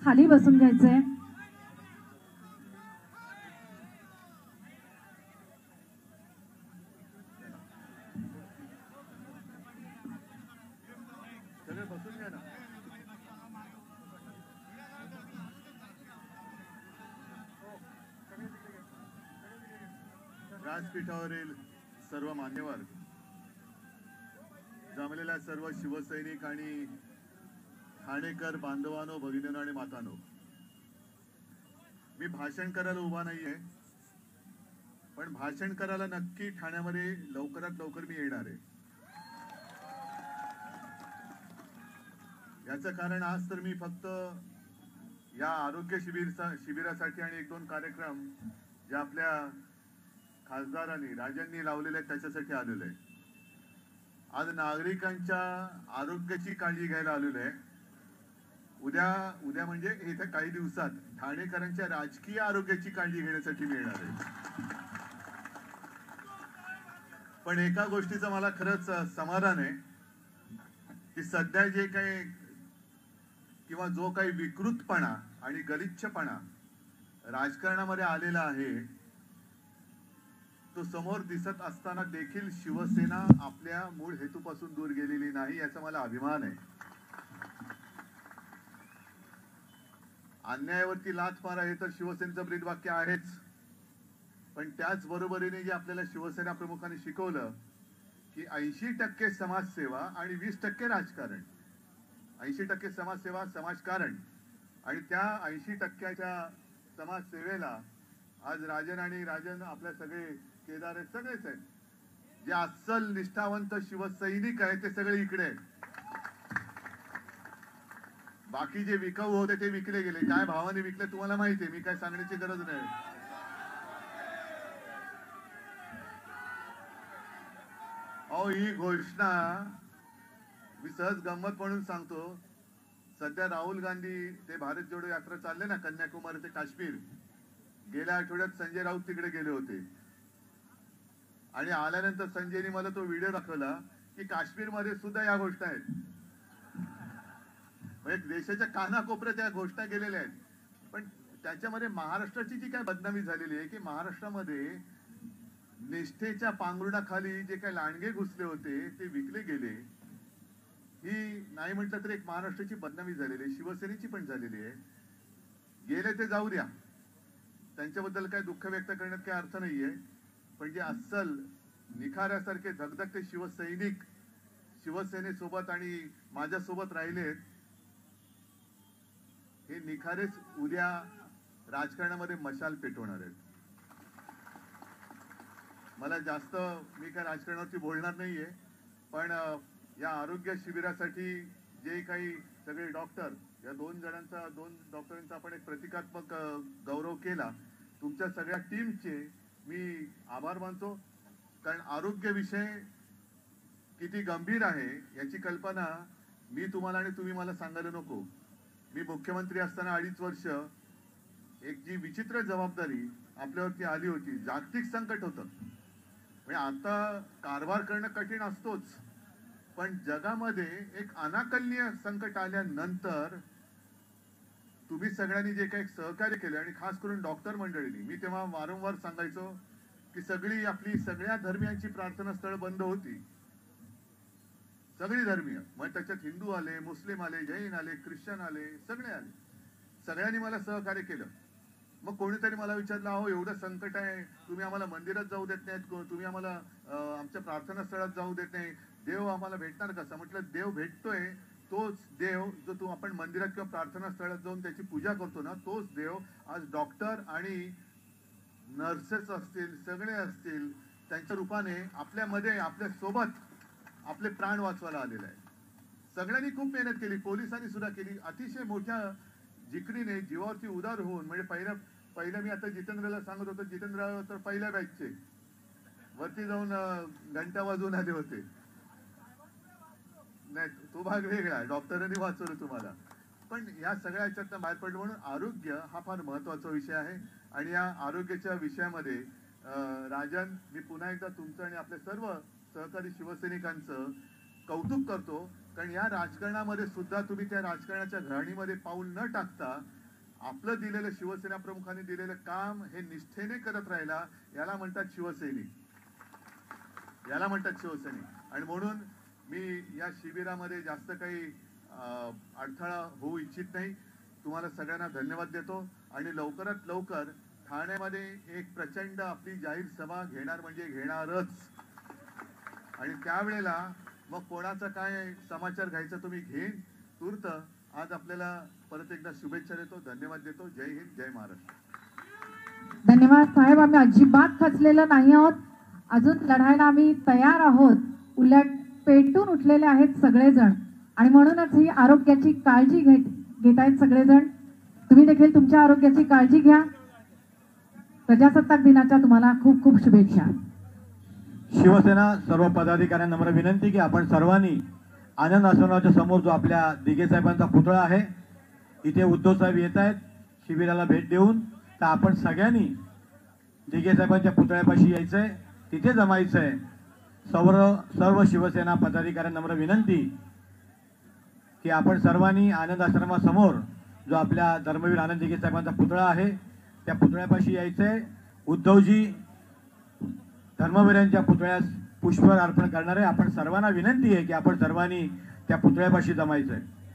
खाली बसून घ्यायचंय। व्यासपीठावरील सर्व मान्यवर, जमलेल्या सर्व शिवसैनिक आणि ठाणेकर बांधवांनो, भगिनींनो आणि मातांनो, मी भाषण करायला उभा नाहीये, पण भाषण करायला नक्की ठाण्यामध्ये लवकरात लवकर मी येणार आहे। याचं कारण आज तर मी फक्त या आरोग्य शिबिरासाठी आणि एक दोन कार्यक्रम जे आपल्या खासदारांनी राजांनी लावलेले त्याच्यासाठी आलेलो आहे। आज नागरिकांच्या आरोग्याची काळजी घ्यायला आलेलो आहे। उद्या म्हणजे येत्या काही दिवसात ठाणेकरांच्या राजकीय आरोग्याची काळजी घेण्यासाठी मी येणार आहे। पण एका गोष्टीचं मला खरंच समाधान आहे की सध्या जे काही किंवा जो काही विकृतपणा आणि गलिच्छपणा राजकारणामध्ये आलेला आहे तो समोर दिसत असताना देखील शिवसेना आपल्या मूळ हेतूपासून दूर गेलेली नाही, याचा मला अभिमान आहे। अन्यायावरती लाथ मारा हे तर शिवसेनेचं ब्रीदवाक्य आहेच, पण त्याच बरोबरीने जे आपल्याला शिवसेना प्रमुखांनी शिकवलं की 80% समाजसेवा आणि 20% राजकारण, 80% समाजसेवा समाजकारण, आणि त्या 80%च्या समाजसेवेला आज राजन आपल्या सगळे केदार आहेत, सगळेच आहेत, जे अस्सल निष्ठावंत शिवसैनिक आहेत ते सगळे इकडे आहेत। बाकी जे विकाऊ होते ते विकले गेले, काय भावाने विकले तुम्हाला माहिती आहे, मी काय सांगण्याची गरज नाही। अहो ही घोषणा मी सहज गंमत म्हणून सांगतो, सध्या राहुल गांधी ते भारत जोडो यात्रा चालले ना कन्याकुमारी ते काश्मीर, गेल्या आठवड्यात संजय राऊत तिकडे गेले होते आणि आल्यानंतर संजयनी मला तो व्हिडिओ दाखवला की काश्मीरमध्ये सुद्धा या घोषणा आहेत, म्हणजे देशाच्या कानाकोपऱ्यात या घोषणा गेलेल्या आहेत। पण त्याच्यामध्ये महाराष्ट्राची जी काय बदनामी झालेली आहे की महाराष्ट्रामध्ये निष्ठेच्या पांघरुणाखाली जे काही लांडगे घुसले होते ते विकले गेले, ही नाही म्हटलं तर एक महाराष्ट्राची बदनामी झालेली आहे, शिवसेनेची पण झालेली आहे। गेले ते जाऊ द्या, त्यांच्याबद्दल काय दुःख व्यक्त करण्यात काही अर्थ नाहीये, पण जे अस्सल निखाऱ्यासारखे धगधगते शिवसैनिक शिवसेनेसोबत आणि माझ्यासोबत राहिलेत, हे निखारेच उद्या राजकारणामध्ये मशाल पेटवणार आहेत। मला जास्त मी काय राजकारणावरती बोलणार नाहीये, पण या आरोग्य शिबिरासाठी जे काही सगळे डॉक्टर, या दोन डॉक्टरांचा आपण एक प्रतिकात्मक गौरव केला, तुमच्या सगळ्या टीमचे मी आभार मानतो, कारण आरोग्य विषय किती गंभीर आहे याची कल्पना मी तुम्हाला आणि तुम्ही मला सांगायला नको। मी मुख्यमंत्री असताना 2.5 वर्ष एक जी विचित्र जबाबदारी आपल्यावरती आली होती, जागतिक संकट होतं, म्हणजे आता कारभार करणं कठीण असतोच, पण जगामध्ये एक अनाकलनीय संकट आल्यानंतर तुम्ही सगळ्यांनी जे काही सहकार्य केले आणि खास करून डॉक्टर मंडळींनी, मी तेव्हा वारंवार सांगायचो की सगळी आपली सगळ्या धर्मियांची प्रार्थना स्थळ बंद होती, सगळी धर्मीय, मग त्याच्यात हिंदू आले, मुस्लिम आले, जैन आले, ख्रिश्चन आले, सगळे आले, सगळ्यांनी मला सहकार्य केलं। मग कोणीतरी मला विचारलं, अहो एवढं संकट आहे, तुम्ही आम्हाला मंदिरात जाऊ देत नाहीत, तुम्ही आम्हाला आमच्या प्रार्थना स्थळात जाऊ देत नाही, देव आम्हाला भेटणार कसा? म्हटलं देव भेटतोय तोच देव जो आपण मंदिरात किंवा प्रार्थना स्थळात जाऊन त्याची पूजा करतो ना, तोच देव आज डॉक्टर आणि नर्सेस असतील, सगळे असतील, त्यांच्या रूपाने आपल्यामध्ये आपल्या सोबत आपले प्राण वाचवायला आलेले आहे। सगळ्यांनी खूप मेहनत केली, पोलिसांनी सुद्धा केली, अतिशय मोठ्या जिकरीने जीवावरती उदार होऊन, म्हणजे पहिलं मी आता जितेंद्रला सांगत होतो, जितेंद्र तर पहिल्या बॅचचे वरती जाऊन घंटा वाजवून आले होते, नाही तो भाग वेगळा, डॉक्टरांनी वाचवलं तुम्हाला, पण या सगळ्या ह्याच्यातनं बाहेर पडलं। म्हणून आरोग्य हा फार महत्वाचा विषय आहे आणि या आरोग्याच्या विषयामध्ये राजन, मी पुन्हा एकदा तुमचं आणि आपल्या सर्व सहकारी शिवसैनिकांचं कौतुक करतो, कारण या राजकारणामध्ये सुद्धा तुम्ही त्या राजकारणाच्या घाणीमध्ये पाऊल न टाकता आपलं दिलेलं शिवसेना प्रमुखांनी दिलेलं काम हे निष्ठेने करत राहिला, याला म्हणतात शिवसैनिक, याला म्हणतात शिवसैनिक. आणि म्हणून मी या शिबिरामध्ये जास्त काही अडथळा होऊ इच्छित नाही. तुम्हाला सगळ्यांना धन्यवाद देतो आणि लवकरात लवकर ठाण्यामध्ये एक प्रचंड आपली जाहीर सभा घेणार म्हणजे घेणारच. आणि त्यावेळेला मग कोणाचा काय समाचार घ्यायचा तुम्ही घेईन. तूर्त आज आपल्याला परत एकदा शुभेच्छा देतो, धन्यवाद देतो. जय हिंद, जय महाराष्ट्र. धन्यवाद साहेब. आम्ही अजिबात खचलेलं नाही आहोत, अजून लढायला आम्ही तयार आहोत. उलट पेटून उठलेले आहेत सगळेजण आणि म्हणूनच ही आरोग्याची काळजी घेत आहेत सगळेजण. तुम्ही देखील तुमच्या आरोग्याची काळजी घ्या. प्रजासत्ताक दिनाच्या तुम्हाला खूप खूप शुभेच्छा. शिवसेना सर्व पदाधिकाऱ्यांना नम्र विनंती की आपण सर्वांनी आनंद आश्रमाच्या समोर जो आपल्या दिघे साहेबांचा पुतळा आहे, इथे उद्धव साहेब येत आहेत शिबिराला भेट देऊन, तर आपण सगळ्यांनी दिघे साहेबांच्या पुतळ्यापाशी यायचंय, तिथे जमायचंय. सर्व शिवसेना पदाधिकाऱ्यांना नम्र विनंती की आपण सर्वांनी आनंद आश्रमासमोर जो आपल्या धर्मवीर आनंद दिघे साहेबांचा पुतळा आहे त्या पुतळ्यापाशी यायचंय. उद्धवजी धर्मवीरांच्या पुतळ्यास पुष्प अर्पण करणार आहे. आपण सर्वांना विनंती आहे की आपण सर्वांनी त्या पुतळ्यापाशी जमायचंय.